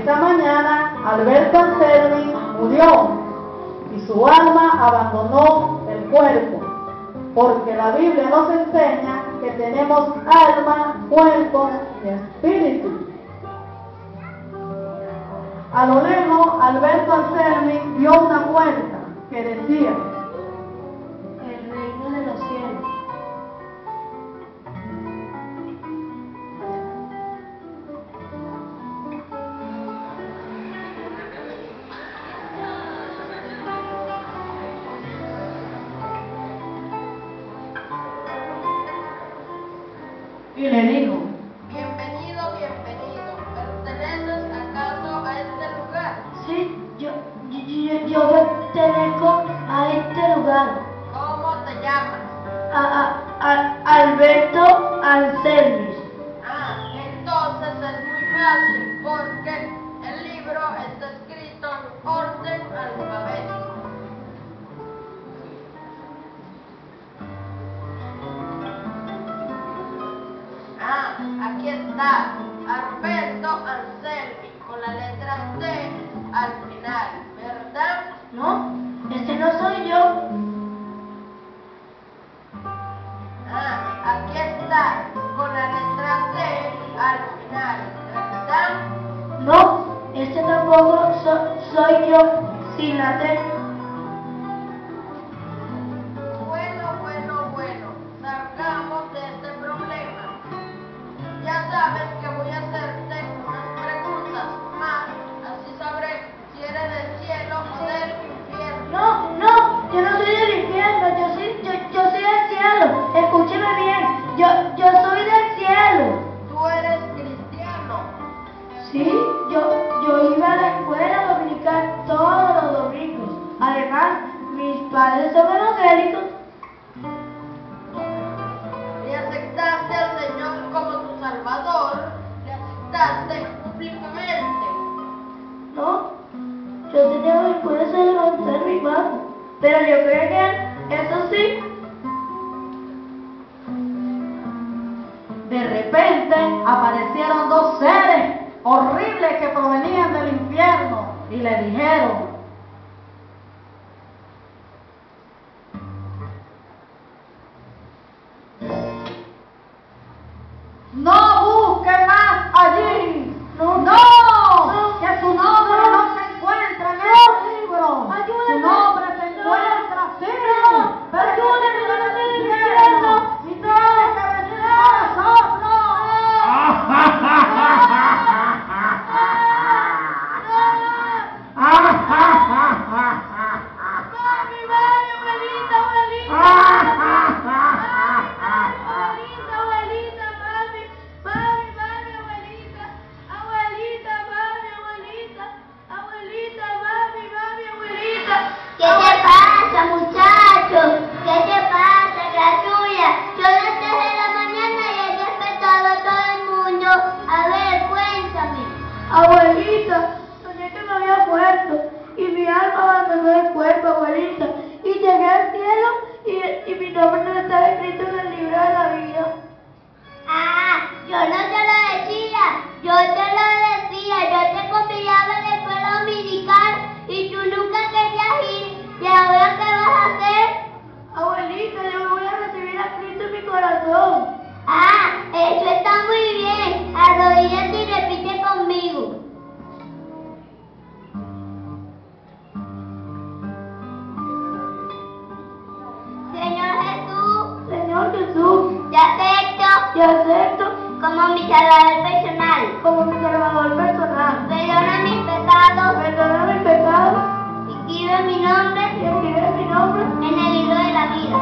Esa mañana Alberto Anselmi murió y su alma abandonó el cuerpo, porque la Biblia nos enseña que tenemos alma, cuerpo y espíritu. A lo lejos, Alberto Anselmi vio una puerta que decía: el reino de los cielos. Y le dijo: bienvenido, bienvenido. ¿Perteneces acaso a este lugar? Sí, yo pertenezco a este lugar. ¿Cómo te llamas? Alberto Anselmi. Entonces es muy fácil, porque el libro está escrito en orden alfabético. Aquí está, Alberto Anselmi, con la letra T al final, ¿verdad? No, ese no soy yo. Aquí está, con la letra T al final, ¿verdad? No, ese tampoco soy yo, sin la T. Bueno, salgamos de este problema. Ya sabes que voy a hacerte unas preguntas más, así sabré si eres del cielo o del infierno. No, yo no soy del infierno, yo soy del cielo. Escúcheme bien, yo soy del cielo. Tú eres cristiano. Sí, yo iba a la escuela dominical todos los domingos. Además, mis padres son evangélicos. Y aceptaste al Señor como tu Salvador, le aceptaste públicamente. No, yo tenía vergüenza de levantar mi mano, pero yo creo que eso sí. De repente aparecieron dos seres horribles que provenían del infierno y le dijeron: no busque más allí, no, que su nombre no se encuentra en el libro, su nombre se encuentra así, Ayúdenme, yo no estoy en el infierno. y tiene que venir con nosotros. ¿Qué te pasa, muchacho? ¿Qué te pasa, criatura? Son las 3 de la mañana y he despertado a todo el mundo. A ver, cuéntame. Abuelita, soñé que me había muerto y mi alma abandonó el cuerpo, abuelita. Y llegué al cielo y mi nombre no estaba escrito en el libro de la vida. Yo no te lo decía, yo te convidaba a la escuela dominical y tú nunca querías ir. ¿Y ahora qué vas a hacer? Abuelita, yo voy a recibir a Cristo en mi corazón. Eso está muy bien. Arrodíllate y repite conmigo. Señor Jesús, Te acepto como mi salvador personal. como mi salvador personal. Perdona mis pecados Perdona mis pecados y escribe mi nombre y escribe mi nombre en el libro de la vida.